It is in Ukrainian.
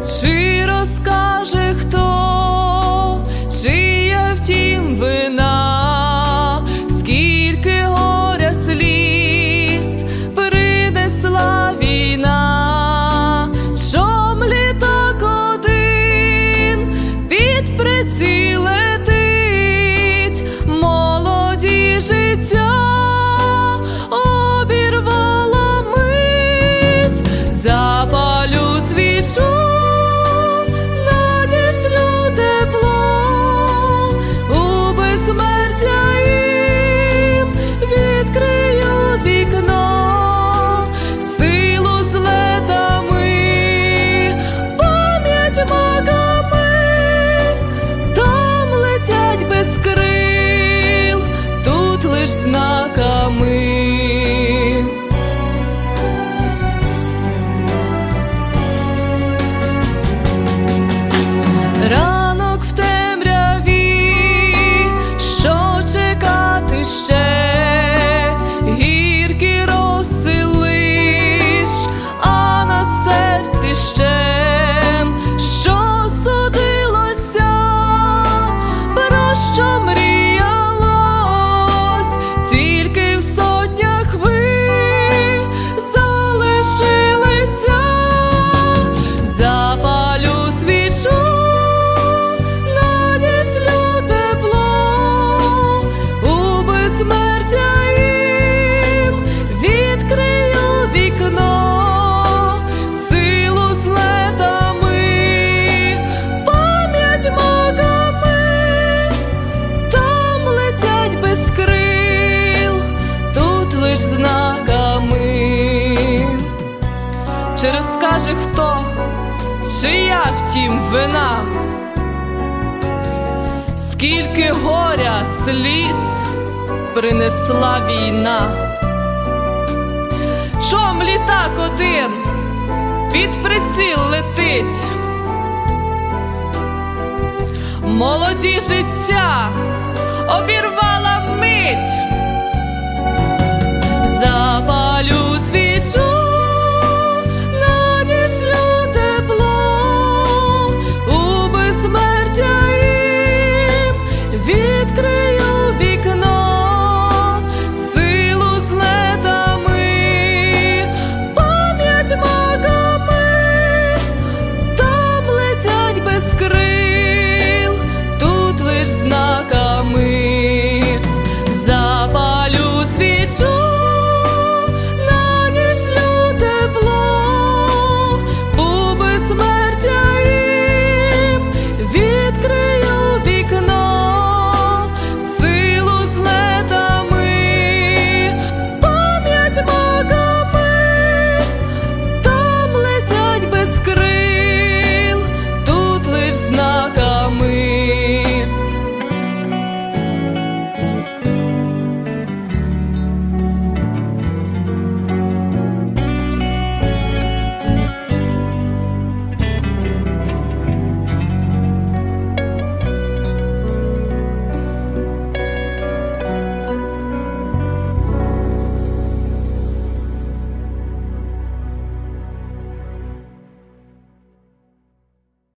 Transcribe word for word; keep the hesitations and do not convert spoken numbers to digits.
Чи розкаже хто, чия втім вина, скільки горя сліз принесла війна, щоб літак один під приціл летить, молоді життя обірвала мить. Запалю свічу, надішлю тепло, у безсмертя їм відкрию вікно, силу з летами, пам'ять маками, там летять без крил, тут лиш знаками. Ранок в темряві, що чекати ще, гіркі роси лиш, а на серці щем, що судилося, про що мріялось, тільки в сотнях ви залишилися. Запалю свічу, безсмертя їм відкрию вікно, силу з летами, пам'ять маками, там летять без крил, тут лиш знаками. Чи розкаже хто, чия втім вина, скільки горя, сліз принесла війна, чом літак один під приціл летить, молоді життя обірвала мить. Запалю